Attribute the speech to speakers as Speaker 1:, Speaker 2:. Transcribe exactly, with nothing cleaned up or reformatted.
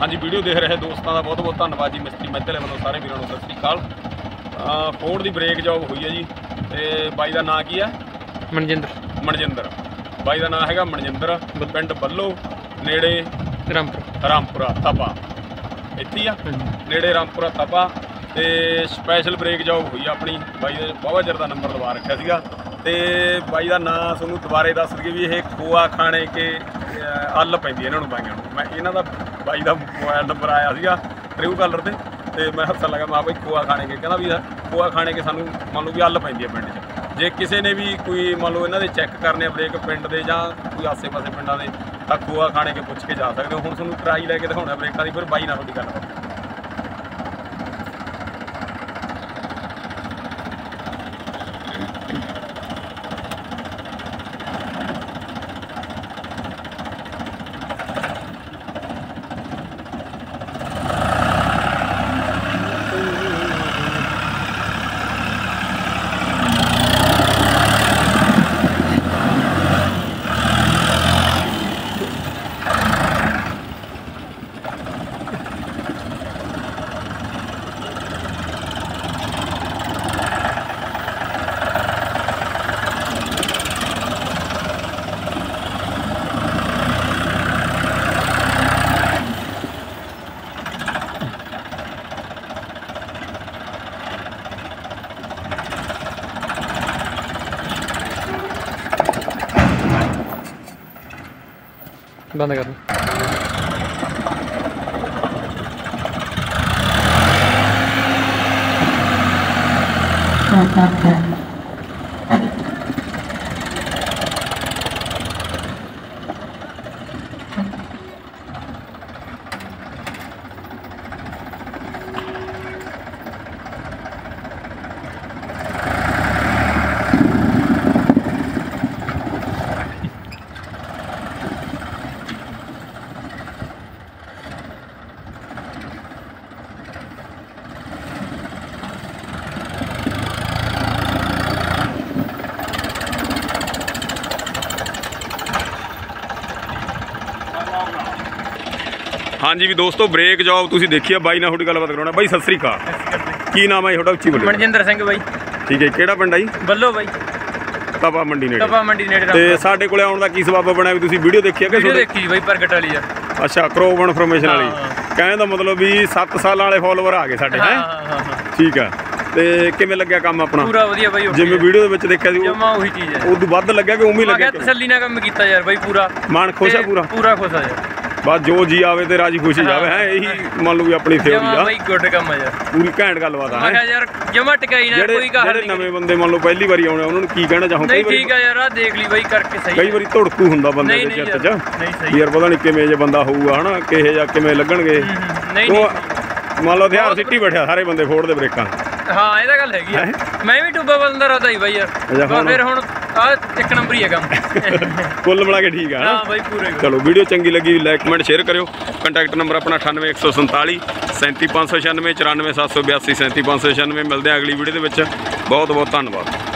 Speaker 1: हाँ जी वीडियो देख रहे दोस्तों का बहुत बहुत धन्यवाद जी। मिस्त्री मैतले वालों सारे वीरों को सत श्री अकाल। फोर्ड की ब्रेक जॉब हुई है जी। तो बाई का नाम की है?
Speaker 2: मनजिंदर।
Speaker 1: मनजिंदर बाई का नाम है मनजिंदर। पिंड बल्लो नेड़े
Speaker 2: रामपुरा
Speaker 1: रामपुरा तपा इत्थे ही आ नेड़े रामपुरा तपा। तो स्पैशल ब्रेक जॉब हुई अपनी बाई ने बहुत चर का नंबर दबा रखा सीगा। तो बाई का नाम तुहानूं दुबारे दस दईए भी ये खोआ खाने के अल पैंदी इन्होंने बाइयां नूं। मैं इन्हां दा बाई का मोबाइल नंबर आया सीगा ट्रू कलर से। तो मैं हसन लगा मैं भाई खोआ खाने के कहना भी खोआ खाने के सानूं मान लो भी अल पैंदी है पिंड च। जे किसी ने भी कोई मान लो इन्हां दे चैक करने ब्रेक पिंड दे जां कोई आसे पासे पिंडां दे तां खोआ खाने के पुछ के जा सकते हो। हुण तुहानूं ट्राई लैके दिखाउणा ब्रेकां दी, फिर बाई नाल तुहाडी गल करनी।
Speaker 2: बंद कर
Speaker 1: हाँ जी भी दोस्तों ब्रेक जॉब तुसीं देखी है। बाई नाल थोड़ी गलबात कराउणा। बाई सत श्री अकाल, की नाम है जी? उच्ची बोलो।
Speaker 2: मनजिंदर सिंह बाई।
Speaker 1: ठीक है, किहड़ा पिंड है जी?
Speaker 2: बल्लो बाई,
Speaker 1: तपा मंडी नेड़े।
Speaker 2: तपा मंडी नेड़े।
Speaker 1: ते साडे कोले आउण दा की सबब बनया भी तुसीं वीडियो देखी है कि?
Speaker 2: वीडियो देखी बाई प्रगट वाली।
Speaker 1: अच्छा, क्रॉप इन्फॉर्मेशन वाली। कहने दा मतलब भी सत्त साल वाले फॉलोवर आ गए साडे हैं। ठीक है, ते किवें लग्गिया काम अपना?
Speaker 2: पूरा वधिया बाई।
Speaker 1: जिवें वीडियो दे विच देखिया सी
Speaker 2: जमा ਉਹੀ चीज़ है।
Speaker 1: उदों वध लग्गिया कि उम्मीद लग्गिया?
Speaker 2: तसल्ली नाल काम कीता यार बाई, पूरा मन
Speaker 1: खुश है। पूरा
Speaker 2: पूरा खुश है यार।
Speaker 1: बस जो जी आवे ते राजी खुशी जावे है, यही मान लो भी अपनी थ्योरी आ।
Speaker 2: भाई गुड काम है यार,
Speaker 1: पूरी घैंट गलबात है।
Speaker 2: मैं कहा यार जमा टकाई ना कोई का
Speaker 1: ਜਿਹੜੇ ਨਵੇਂ ਬੰਦੇ ਮੰਨ ਲਓ ਪਹਿਲੀ ਵਾਰੀ ਆਉਣੇ ਉਹਨਾਂ ਨੂੰ ਕੀ ਕਹਿਣਾ ਚਾਹੋ?
Speaker 2: ਨਹੀਂ ਠੀਕ ਹੈ ਯਾਰ, ਆ ਦੇਖ ਲਈ ਬਾਈ ਕਰਕੇ ਸਹੀ।
Speaker 1: ਕਈ ਵਾਰੀ ਧੜਕੂ ਹੁੰਦਾ ਬੰਦੇ ਦੇ ਚਿੱਤ 'ਚ
Speaker 2: ਨਹੀਂ ਸਹੀ
Speaker 1: ਯਾਰ, ਪਤਾ ਨਹੀਂ ਕਿਵੇਂ ਜੇ ਬੰਦਾ ਹੋਊਗਾ ਹਨਾ, ਕਿਹੇ ਜਾਂ ਕਿਵੇਂ ਲੱਗਣਗੇ।
Speaker 2: ਨਹੀਂ ਨਹੀਂ
Speaker 1: ਮੰਨ ਲਓ ਹਥਿਆਰ ਸਿੱਟੀ ਬੈਠਿਆ ਸਾਰੇ ਬੰਦੇ ਫੋੜ ਦੇ ਬ੍ਰੇਕਾਂ।
Speaker 2: ਹਾਂ ਇਹ ਤਾਂ ਗੱਲ ਹੈਗੀ ਆ। ਮੈਂ ਵੀ ਟੂਬਾ ਬੰਦਾ ਰਹਦਾ ਹੀ ਬਾਈ ਯਾਰ, ਪਰ ਫਿਰ ਹੁਣ ਆ ਇੱਕ ਨੰਬਰ ਹੀ ਹੈ ਕੰਮ।
Speaker 1: ਕੁੱਲ ਮਿਲਾ ਕੇ ਠੀਕ ਆ
Speaker 2: ਹਾਂ ਬਾਈ ਪੂਰੇ।
Speaker 1: ਚਲੋ ਵੀਡੀਓ ਚੰਗੀ ਲੱਗੀ ਲਾਈਕ ਕਮੈਂਟ ਸ਼ੇਅਰ ਕਰਿਓ। ਕੰਟੈਕਟ ਨੰਬਰ ਆਪਣਾ ਅਠਾਨਵੇਂ ਇੱਕ ਸੌ ਸੰਤਾਲੀ ਸੈਂਤੀ ਪੰਜ ਸੌ ਛਿਆਨਵੇਂ ਚੁਰਾਨਵੇਂ ਸੱਤ ਸੌ ਬਿਆਸੀ ਸੈਂਤੀ ਪੰਜ ਸੌ ਛਿਆਨਵੇਂ। ਮਿਲਦੇ ਆ ਅਗਲੀ ਵੀਡੀਓ ਦੇ ਵਿੱਚ। ਬਹੁਤ ਬਹੁਤ ਧੰਨਵਾਦ।